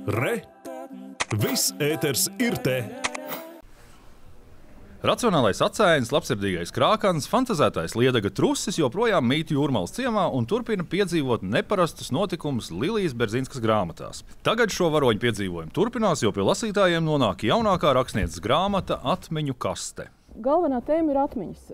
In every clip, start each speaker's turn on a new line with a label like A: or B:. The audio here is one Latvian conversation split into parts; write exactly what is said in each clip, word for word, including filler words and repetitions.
A: Re! Viss ēters ir te!
B: Racionālais atcēns, labsirdīgais krākans, fantazētais Liedaga trusis joprojām mīt Jūrmalas ciemā un turpina piedzīvot neparastus notikumus Lilijas Berzinskas grāmatās. Tagad šo varoņu piedzīvojumu turpinās, jo pie lasītājiem nonāk jaunākā rakstnieces grāmata Atmiņu kaste.
C: Galvenā tēma ir atmiņas.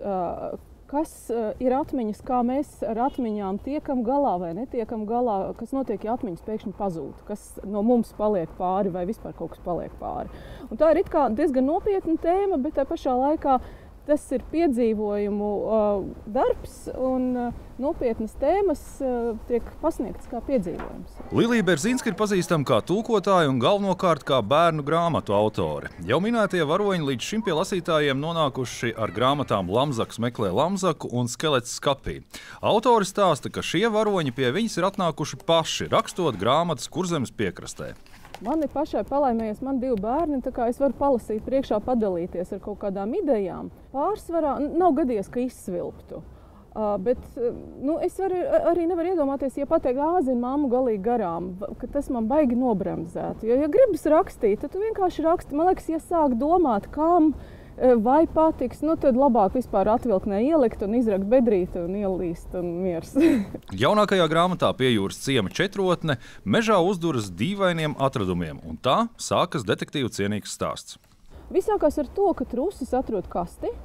C: Kas ir atmiņas, kā mēs ar atmiņām tiekam galā vai netiekam galā, kas notiek, ja atmiņas pēkšņi pazūd, kas no mums paliek pāri vai vispār kaut kas paliek pāri. Un tā ir it kā diezgan nopietna tēma, bet tā pašā laikā tas ir piedzīvojumu uh, darbs un uh, nopietnas tēmas uh, tiek pasniegtas kā piedzīvojums.
B: Lilija Berzinska ir pazīstama kā tulkotāja un galvenokārt kā bērnu grāmatu autore. Jau minētie varoņi līdz šim pie lasītājiem nonākuši ar grāmatām Lamzaks meklē Lamzaku un Skelets skapī. Autori stāsta, ka šie varoņi pie viņas ir atnākuši paši, rakstot grāmatas Kurzemes piekrastē.
C: Man ir pašai palaimējies, man divi bērni, tā kā es varu palasīt priekšā, padalīties ar kaut kādām idejām. Pārsvarā nav gadījies, ka izsvilptu. Uh, bet nu, es var, arī nevaru iedomāties, ja pateikt, āzina mammu galīgi garām, ka tas man baigi nobremzētu. Jo, ja gribas rakstīt, tad tu vienkārši raksti. Man liekas, ja sāk domāt, kam vai patiks, nu tad labāk vispār atvilknē ielikt un izrakt bedrīti un ielīst un miers.
B: Jaunākajā grāmatā Pie jūras ciema četrotne mežā uzduras dīvainiem atradumiem, un tā sākas detektīvu cienīgs stāsts.
C: Visākās ar to, ka trusis atrod kasti,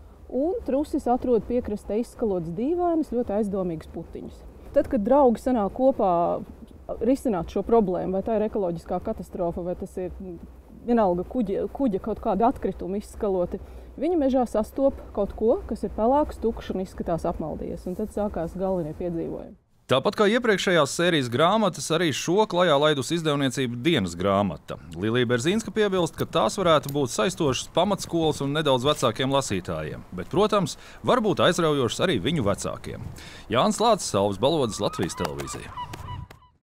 C: un trusis atrod piekrastē izskalots dīvainas, ļoti aizdomīgas putiņas. Tad, kad draugi sanāk kopā risināt šo problēmu, vai tā ir ekoloģiskā katastrofa, vai tas ir vienalga kuģa, kuģa kaut kāda atkrituma izskaloti, viņi mežā sastop kaut ko, kas ir pelēks, tukšs un izskatās apmaldījies, un tad sākās galvenie piedzīvojumi.
B: Tāpat kā iepriekšējās sērijas grāmatas, arī šo klajā laidus izdevniecība Dienas grāmata. Lilija Berzinska piebilst, ka tās varētu būt saistošas pamatskolas un nedaudz vecākiem lasītājiem, bet, protams, var būt aizraujošas arī viņu vecākiem. Jānis Lācis, Alvis Balodis, Latvijas televīzija.